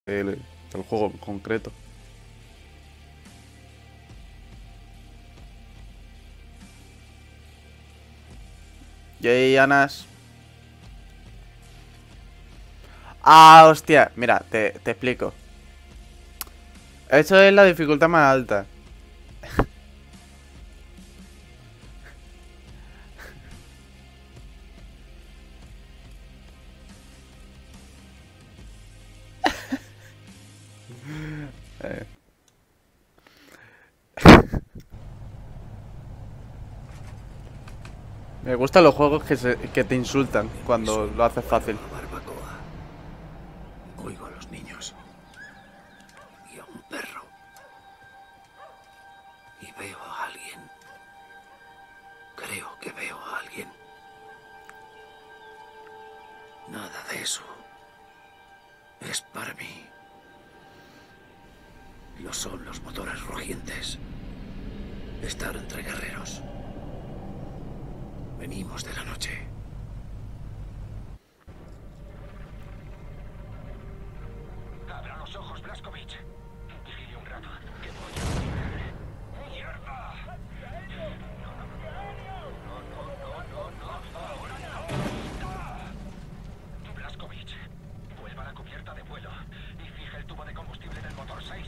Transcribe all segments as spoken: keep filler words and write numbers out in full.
el, el juego en concreto. Y ahí, Anas. Ah, hostia. Mira, te, te explico. Eso es la dificultad más alta. eh. Me gustan los juegos que, se, que te insultan cuando lo haces fácil. Barbacoa. Oigo a los niños y a un perro y veo a alguien. Creo que veo a alguien. Nada de eso es para mí. Lo son los motores rugientes. Estar entre guerreros. Venimos de la noche. Abra los ojos, Blazkowicz. Vigile un rato, que voy a tirar. ¡Mierda! No, no, no, no, no, ahora no. Blazkowicz, vuelva a la cubierta de vuelo y fije el tubo de combustible del motor seis.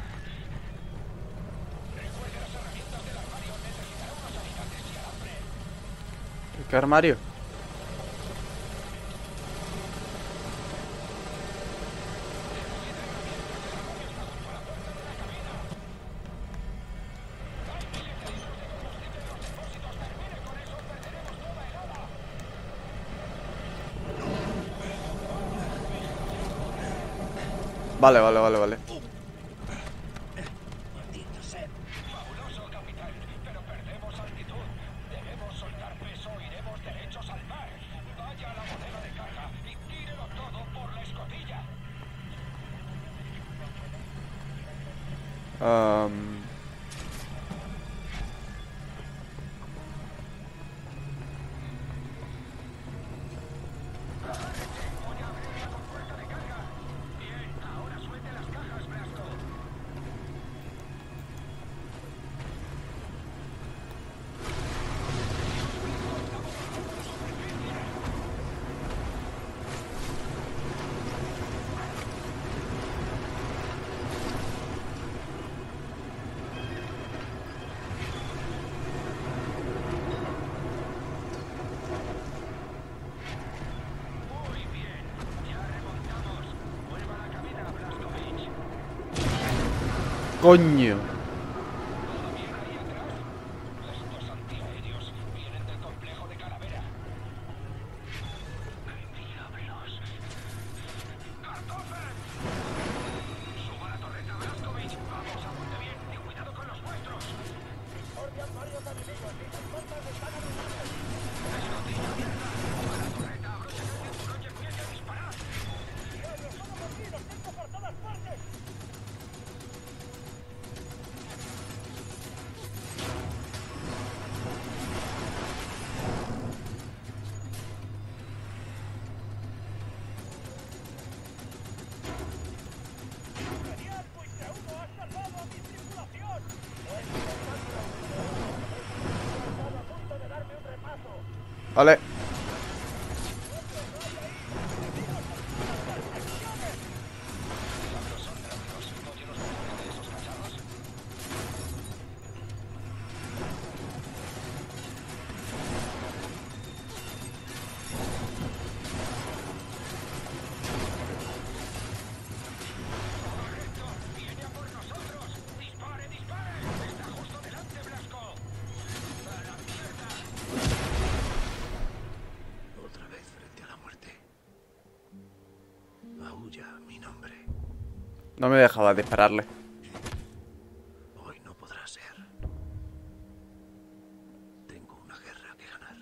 Recuerde las herramientas del armario. Necesitará unos alicates y alambre. ¿Qué armario? Vale, vale, vale, vale. Maldito sea. Fabuloso, capitán, pero perdemos altitud. Debemos soltar peso, iremos derechos al mar. Vaya a la bodega de carga y tírelo todo por la escotilla. Um... Bien, ahora suelte las cajas, Blasco. Muy bien, ya remontamos. Vuelva a la cabina, Blazkowicz. Coño. ¿Todo bien ahí atrás? Estos antiaéreos vienen del complejo de Calavera. ¡Qué diablos! ¡Kartoffel! ¡Suba la torreta, Blazkowicz! ¡Vamos, apunte bien y cuidado con los vuestros! ¡Orden varios enemigos! ¡Mis escoltas están arruinadas! ¡Escotilla abierta! ¡Suba la torreta! ¡Abrochen el cinturón y empiece a disparar! ¡Bien, los somos aquí! ¡Los tengo por todas partes! ¡Genial! ¡Fuiste uno! ¡Has salvado a mi tripulación! ¡No es importante! ¡Estaba a punto de darme un repaso! Vale. ¿Son rápidos? ¿Oye los motores de esos cacharros? ¡Correcto! ¡Viene a por nosotros! ¡Dispare, dispare! ¡Está justo delante, Blasco! ¡A la mierda! Otra vez frente a la muerte. Aúlla mi nombre. No me dejaba dispararle. Hoy no podrá ser. Tengo una guerra que ganar.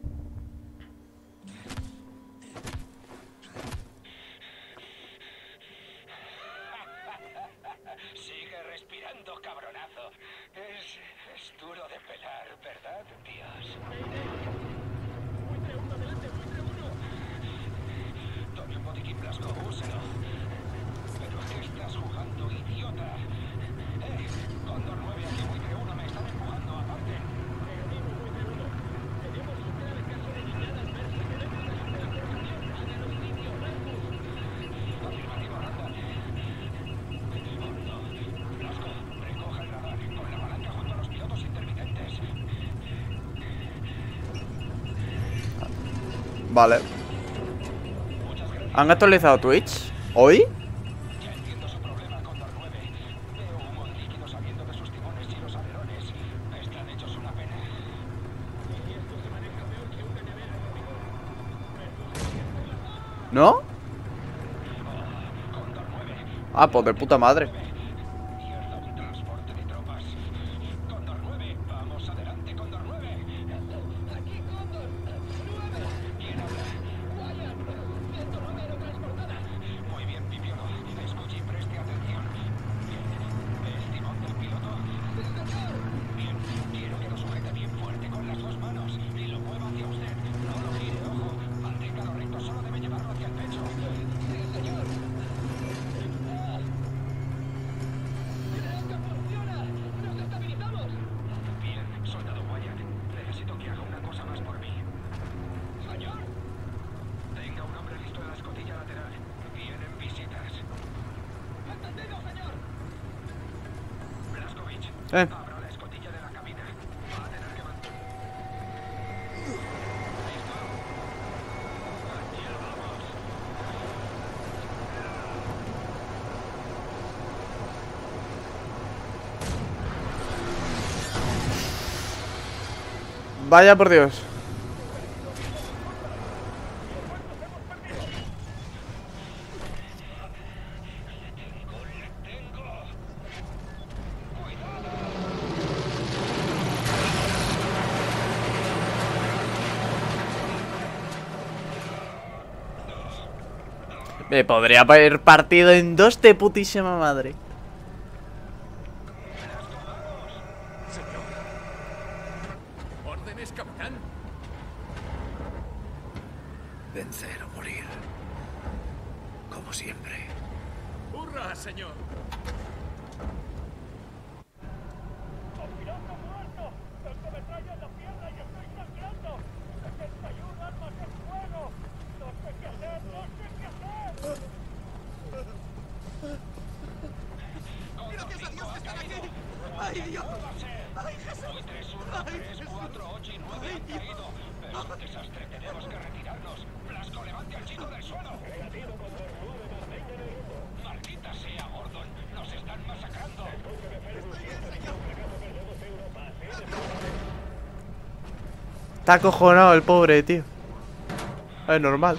Sigue respirando, cabronazo. Es, es duro de pelar, ¿verdad, Dios? ¡Buitre uno adelante, buitre uno! Tome un botiquín, Blasco, úselo. Pero Vale. ¿Han actualizado Twitch? ¿Hoy? Ya entiendo su problema con Cóndor nueve. Veo humo y líquido saliendo de sus timones y los alerones. Están hechos una pena. Y esto se maneja peor que una nevera de hormigón. ¿No? Cóndor nueve. Ah, pues de puta madre. Mierda, un transporte de tropas. Cóndor nueve. Vamos adelante, Cóndor nueve. Aquí, Cóndor nueve. ¿Quién habla? Wyatt. Viento nueve aerotransportada. Muy bien, Pipiolo. Escuche y preste atención. Bien. ¿El timón del piloto? Sí, señor. Bien. Quiero que lo sujete bien fuerte con las dos manos y lo mueva hacia usted. No lo gire, ojo. Manténgalo recto, solo debe llevarlo hacia el pecho. Sí, señor. ¡Creo que funciona! ¡Nos estabilizamos! Bien, soldado Wyatt. Necesito que haga una cosa más por mí. ¿Señor? Tenga un hombre listo en la escotilla lateral. Vienen visitas. ¡Entendido, señor! Blazkowicz, Eh. abra la escotilla de la cabina. Va a tener que mantener. ¿Listo? ¡Allá vamos! Vaya por Dios. Me podría haber partido en dos de putísima madre. ¿Órdenes, capitán? Vencer o morir. Como siempre. ¡Hurra, señor! ¡Aspirando muerto! ¡Tengo metralla en la pierna y estoy sangrando! ¡setenta y una armas de fuego! ¡No sé qué hacer! ¡No sé qué hacer! ¡Gracias a Dios que están aquí! ¡Ay, Dios! ¡Ay, Jesús! tres, uno, tres, cuatro, ocho y nueve han caído. Es un desastre. Tenemos que retirarnos. Blasco, levante al chico del suelo. Negativo, Cóndor nueve, mantengan el rumbo. Maldita sea, Gordon. Nos están masacrando. Está acojonado el pobre, tío. Es normal.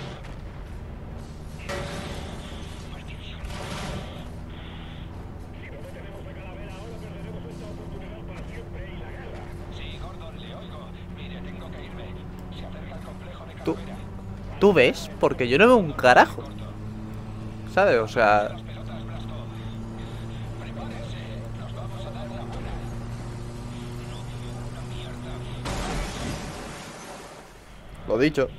Sí, Gordon, le oigo. Mire, tengo que irme. Se acerca al complejo de ¿Tú? carrera. ¿Tú ves? Porque yo no veo un carajo. ¿Sabes? O sea... Las pelotas, Blasco. Prepárense. Nos vamos a dar una buena. No veo una mierda. Lo dicho.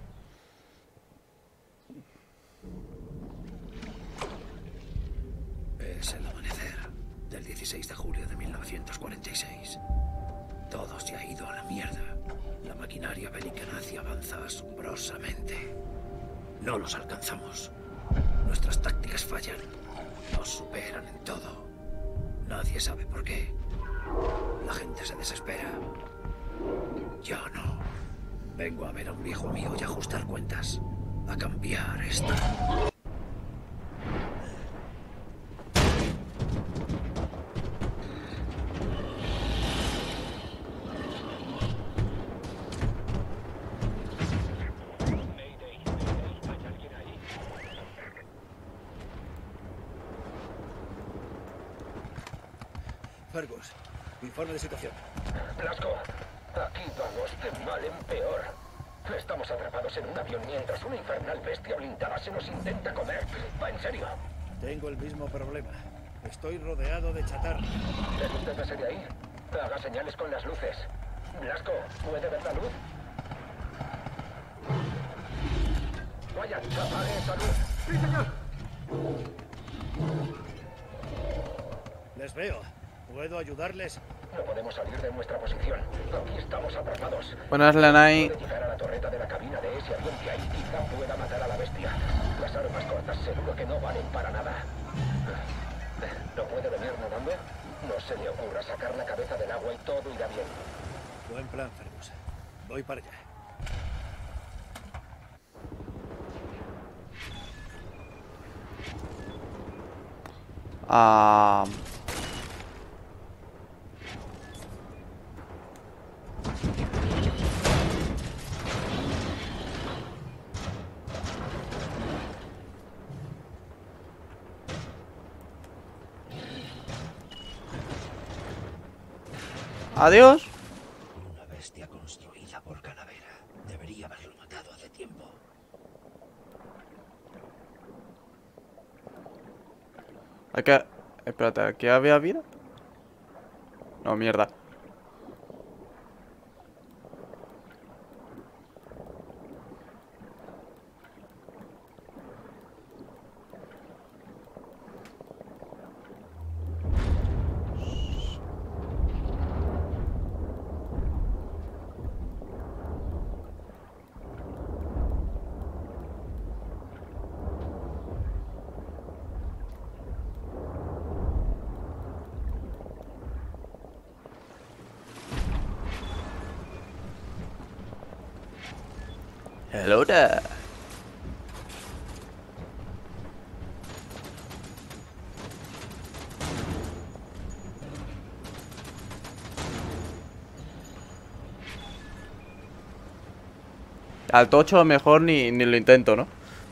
Es el amanecer del dieciséis de julio de mil novecientos cuarenta y seis. Todo se ha ido a la mierda. La maquinaria bélica nazi avanza asombrosamente. No los alcanzamos. Nuestras tácticas fallan. Nos superan en todo. Nadie sabe por qué. La gente se desespera. Yo no. Vengo a ver a un viejo amigo y a ajustar cuentas. A cambiar esto. Mayday, Mayday. ¿Hay alguien ahí? Fergus, informe de situación. Blasco, aquí vamos de mal en peor. Estamos atrapados en un avión mientras una infernal bestia blindada se nos intenta comer. Va en serio. Tengo el mismo problema. Estoy rodeado de chatarra. ¿Es usted ese de ahí? Haga señales con las luces. Blasco, ¿puede ver la luz? Vaya, apague esa luz. ¡Sí, señor! Les veo. ¿Puedo ayudarles? No podemos salir de nuestra posición. Aquí estamos atrapados. Buenas, Lanai. Puede llegar a la torreta de la cabina de ese avión que ahí quizá pueda matar a la bestia. Las armas cortas seguro que no valen para nada. ¿No puede venir nadando? No se le ocurra sacar la cabeza del agua y todo irá bien. Buen plan, Fergus. Voy para allá. Ah... Adiós. Una bestia construida por Calavera. Debería haberlo matado hace tiempo. Hay que... Espérate, ¿aquí había vida? No, mierda. Hello there. Al tocho mejor ni, ni lo intento, ¿no?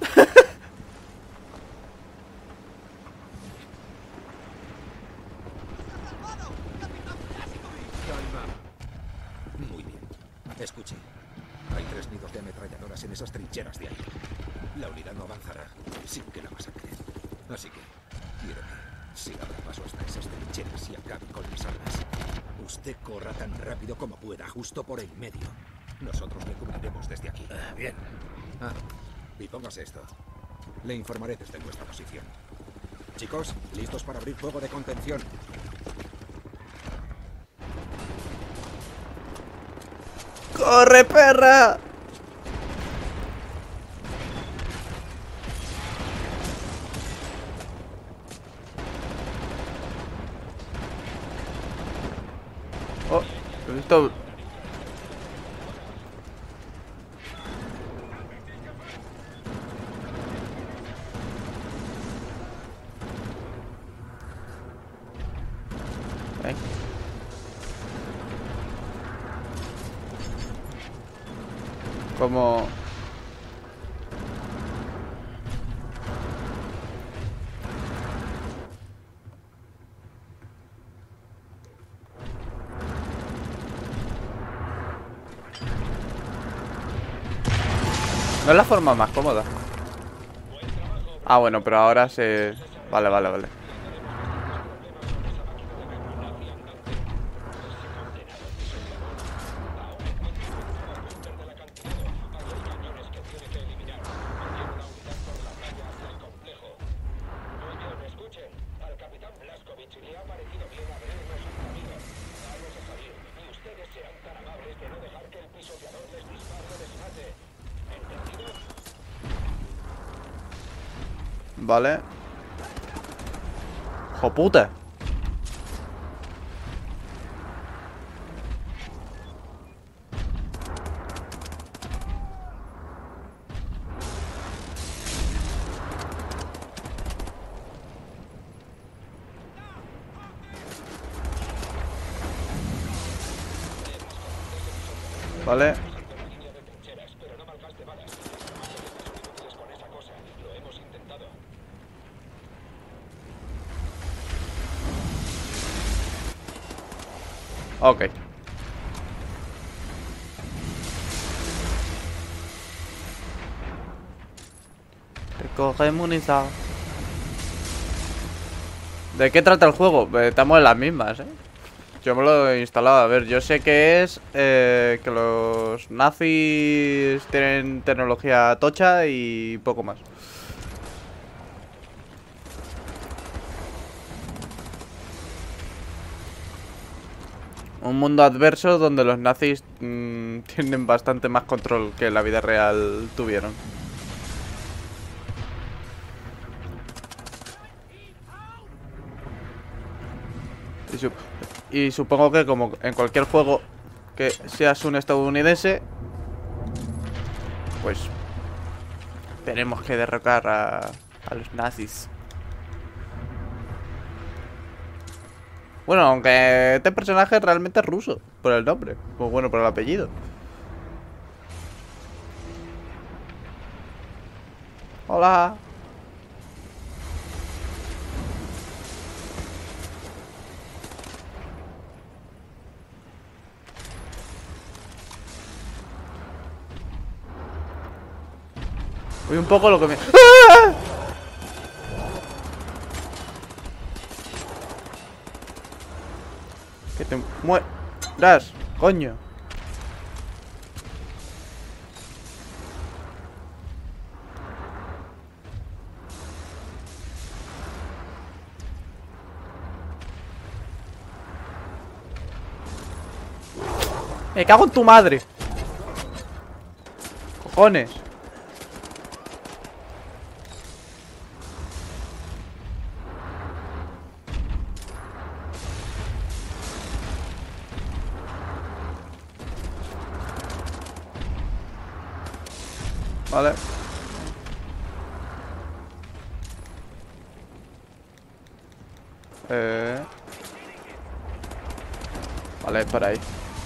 Muy bien. Escuche. Hay tres nidos de ametralladoras en esas trincheras de ahí. La unidad no avanzará sin que la masacre. Así que quiero que se abra paso hasta esas trincheras y acabe con las armas. Usted corra tan rápido como pueda, justo por el medio. Nosotros le cubriremos desde aquí. Uh, bien. Ah, y póngase esto. Le informaré desde nuestra posición. Chicos, listos para abrir fuego de contención. ¡Corre, perra! Oh, esto... Ven. Como... No es la forma más cómoda. Ah, bueno, pero ahora se... Vale, vale, vale. Vale. ¡Joputa! Vale. Ok. Recoge munición. ¿De qué trata el juego? Estamos en las mismas, ¿eh? Yo me lo he instalado. A ver, yo sé que es eh, que los nazis tienen tecnología tocha y poco más. Un mundo adverso donde los nazis mmm, tienen bastante más control que en la vida real tuvieron. Y, sup y supongo que como en cualquier juego que seas un estadounidense, pues tenemos que derrocar a, a los nazis. Bueno, aunque este personaje realmente es ruso, por el nombre. Pues bueno, por el apellido. Hola. Voy un poco lo que me... ¡Ah! Que te mueras, coño. Me cago en tu madre. Cojones. Vale. Eh... Vale, es por ahí.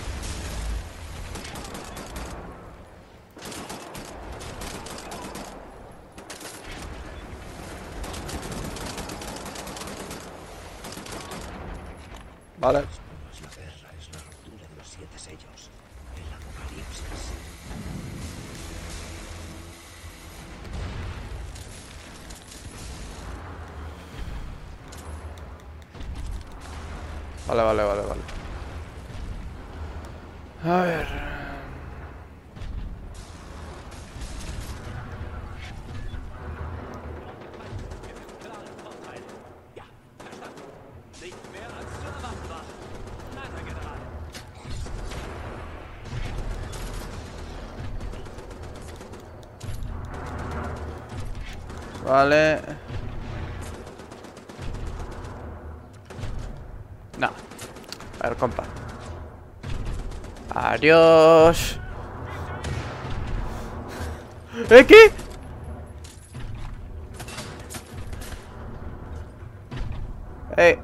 Vale. No es la guerra, es la ruptura de los siete sellos. El apocalipsis. Vale, vale, vale, vale. A ver. Vale. No. A ver, compa. Adiós. ¿Eh, qué? Eh.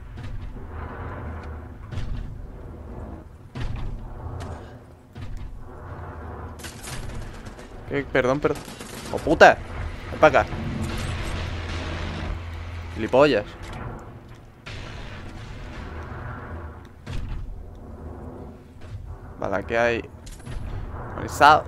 ¿Qué? Perdón, perdón. ¡Oh, puta! Ven para acá. Gilipollas. Vale, aquí hay organizado.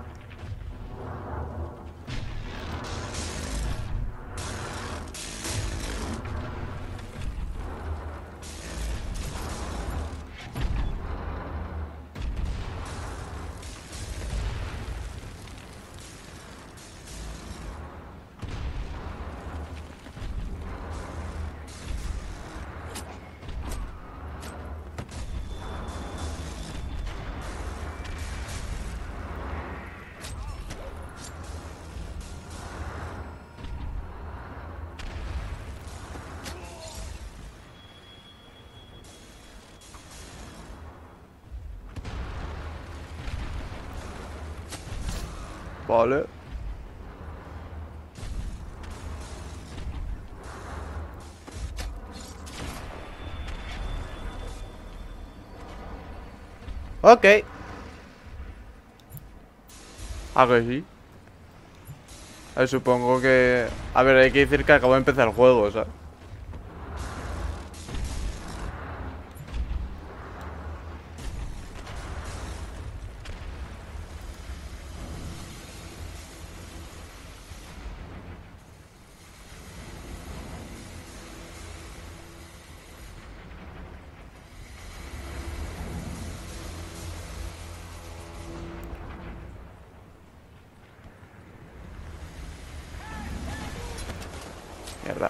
Vale. Ok. Ah, que sí. A ver, supongo que... A ver, hay que decir que acabo de empezar el juego, ¿sabes? Mierda.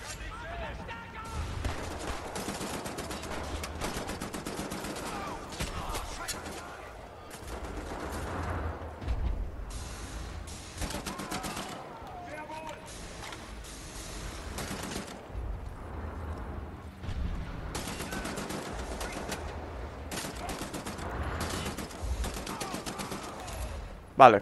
Vale.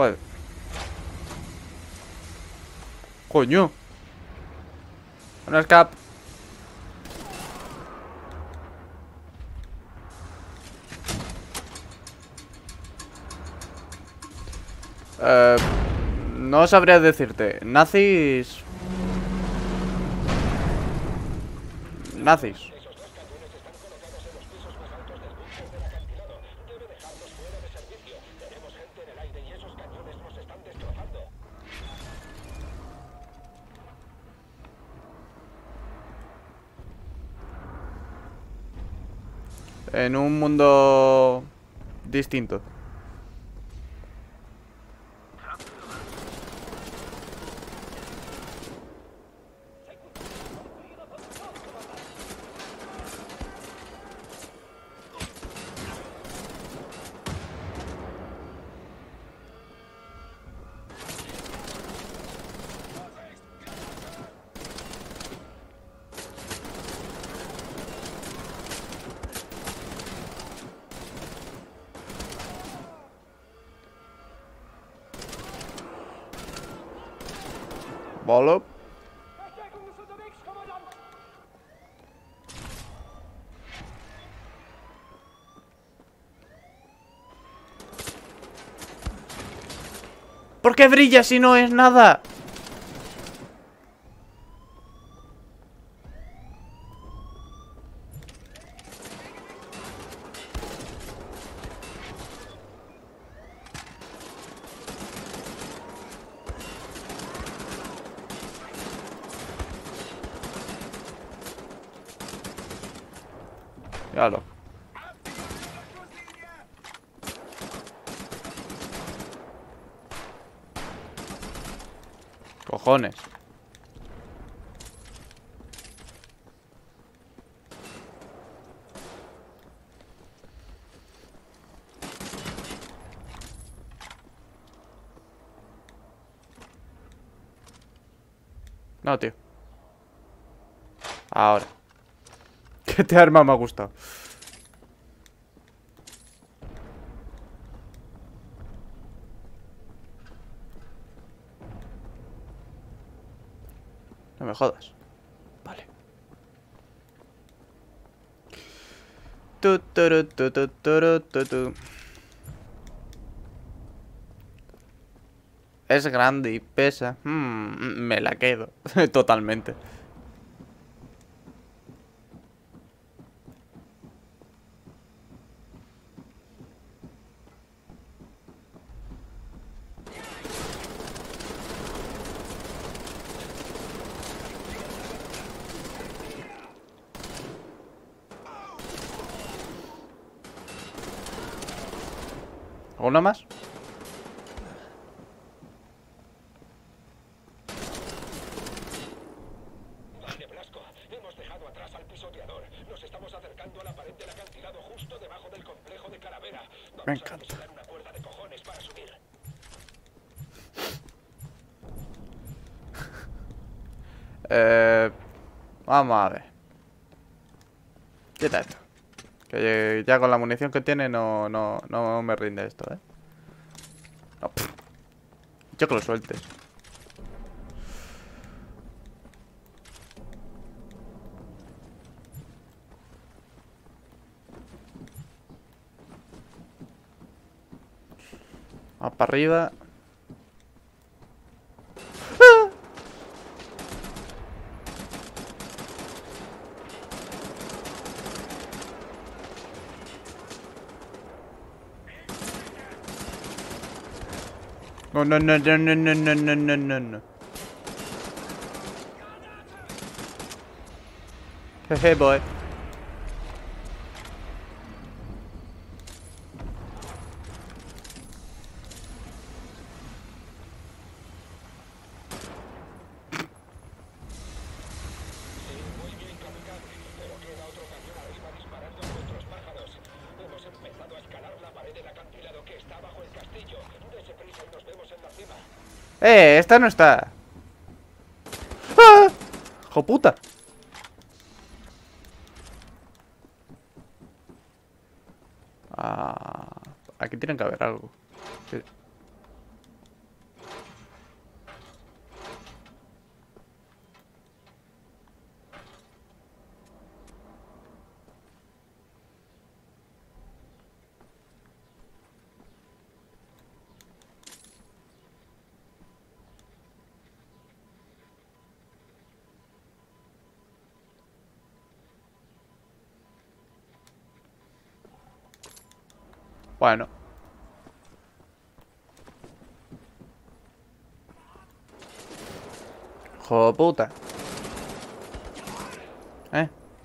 Joder. Coño. Un escape. Eh, no sabría decirte. Nazis. Nazis. Esos dos cañones están colocados en los pisos más altos del búnker del acantilado. Debe dejarlos fuera de servicio. Tenemos gente en el aire y esos cañones nos están destrozando. En un mundo distinto. Bolo. Verstärkung ist unterwegs, Kommandant! ¿Por qué brilla si no es nada? Míralo. Cojones. No, tío. Ahora. ¿Qué te arma me ha gustado? No me jodas. Vale. Tu, turu, tu, tu, turu, tu, tu. Es grande y pesa. Hmm, me la quedo. Totalmente. ¿Alguna más? Vale, Blasco. Hemos dejado atrás al pisoteador. Nos estamos acercando a la pared del acantilado justo debajo del complejo de Calavera. Vamos Me a encanta. necesitar una cuerda de cojones para subir. Eh, vamos a ver. Quita esto. Que ya con la munición que tiene no, no, no me rinde esto, ¿eh? No, pff. Yo que lo sueltes. Vamos para arriba. No, no, no, no, no, no, no, no, no, no, no. Jeje, boy. Muy bien, capitán. Pero queda otro cañón arriba disparando a nuestros pájaros. Hemos empezado a escalar la pared del acantilado que está bajo el castillo. Dese prisa y nos vemos en la cima. Eh, esta no está. ¡Ah! ¡Hijo puta! Ah, aquí tiene que haber algo. Sí. Bueno. Hijo de puta. ¿Eh?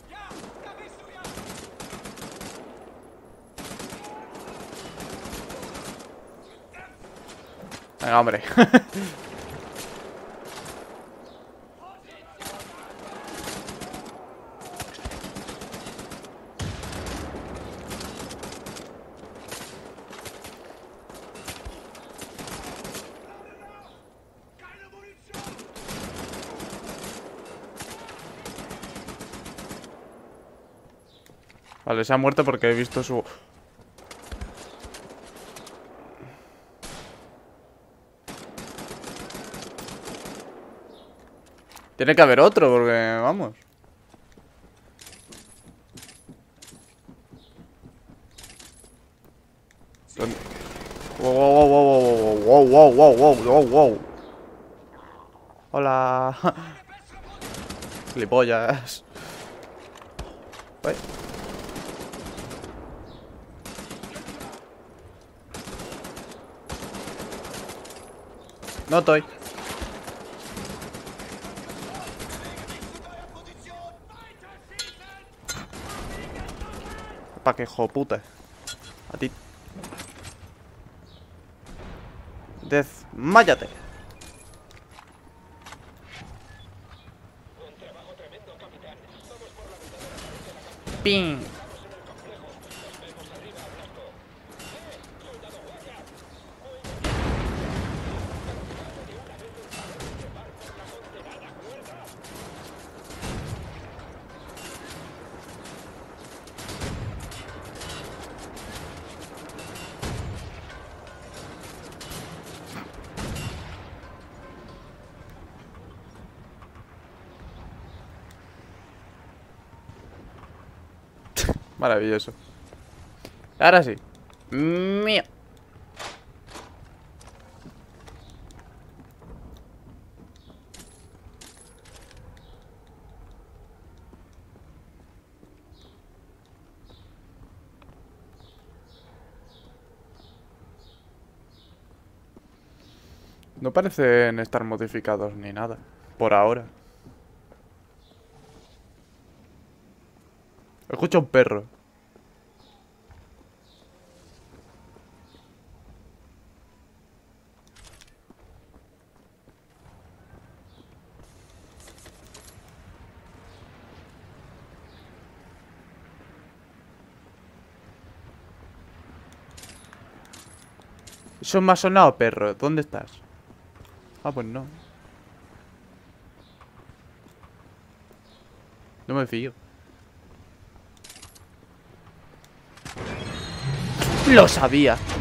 Venga, hombre. Vale, se ha muerto porque he visto su... Tiene que haber otro porque, vamos. ¿Dónde? Wow, wow, wow, wow, wow, wow, wow, wow, wow. Hola. Gilipollas. Uy. No estoy. Pa' que hijo puta. A ti. Desmáyate. Ping. Maravilloso. Ahora sí. Mío. No parecen estar modificados ni nada. Por ahora. Escucho un perro. Eso me ha sonado, perro. ¿Dónde estás? Ah, pues no. No me fío. Lo sabía.